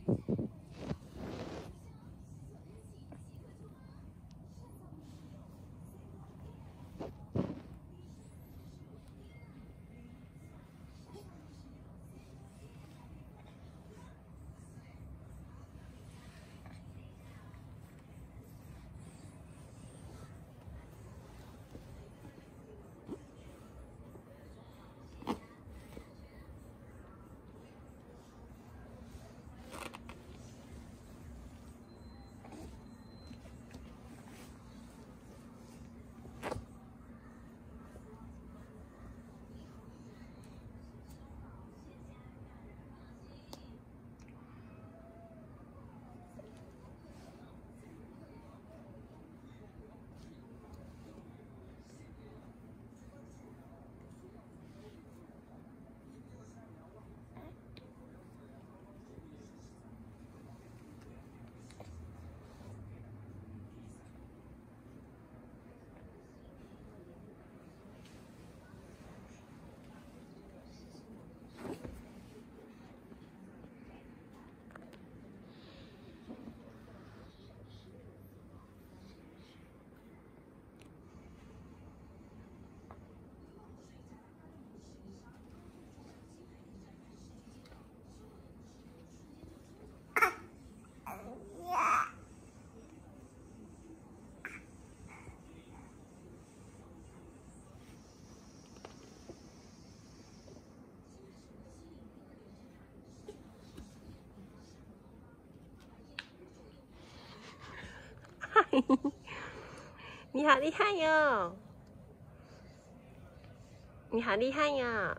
你好厉害哟！你好厉害哟！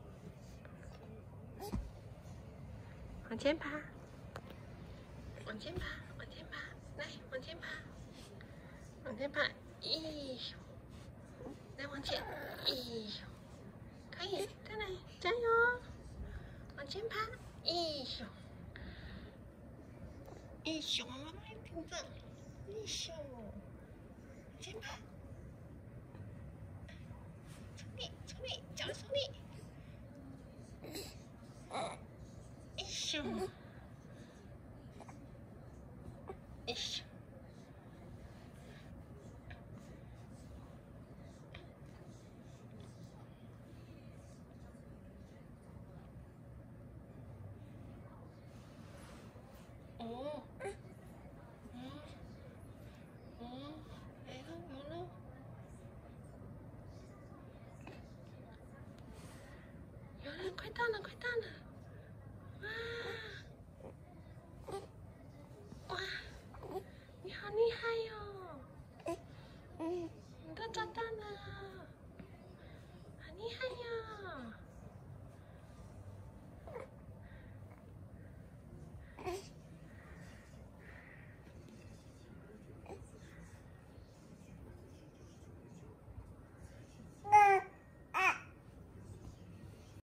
往前爬，往前爬，往前爬，来，往前爬，往前爬，咦，来往前，咦，可以，再来，加油！往前爬，咦，咦，妈妈跟着，咦，往前爬，出力，出力，脚出力，咦，咦。哦，来了，有了，有了，快到了，快到了！哇，哇，你好厉害哟！你都找到了，好厉害哟！